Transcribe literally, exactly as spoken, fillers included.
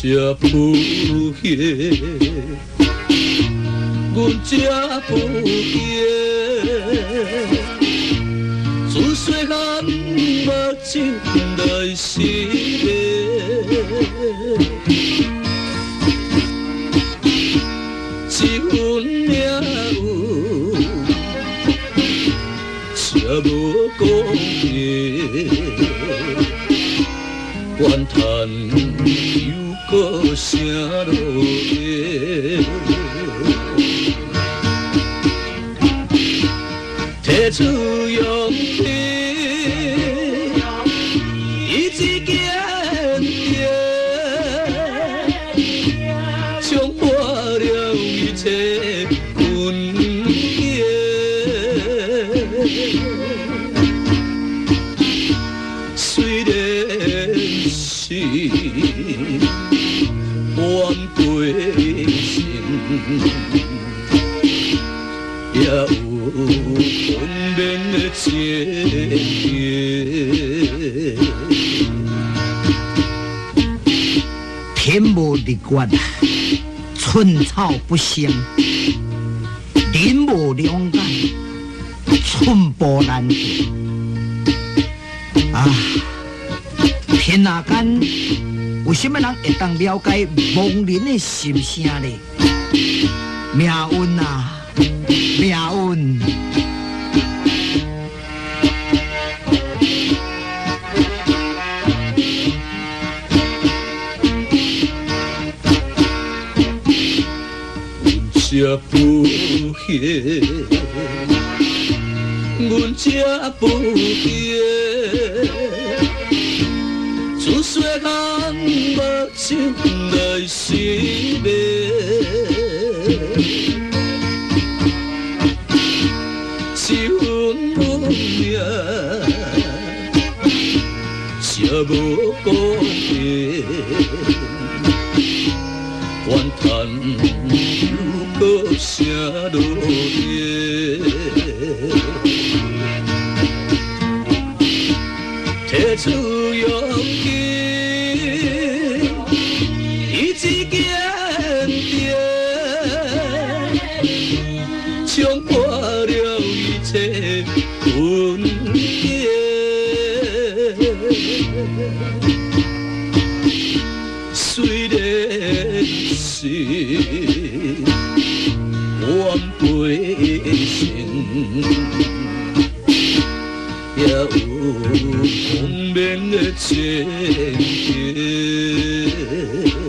这不歇，阮这不歇，自细汉目睭来是一份命有，这无公平，怨叹。 个声落叶，提出勇气，意志坚定，冲破了一切困境。虽然是。 阮背心，也有分娩的情节。 天无日月，寸草不生；人无两眼，寸步难行。啊，天下间。 有什么人会当了解亡人的心声呢？命运啊，命运！ 这不歇，阮这不歇。 自细汉目睭来是迷，一份命，这无公平，怨叹有个声落叶，提出勇气。 冲破了一切困境，虽然是阮背心，也有风眠的情节。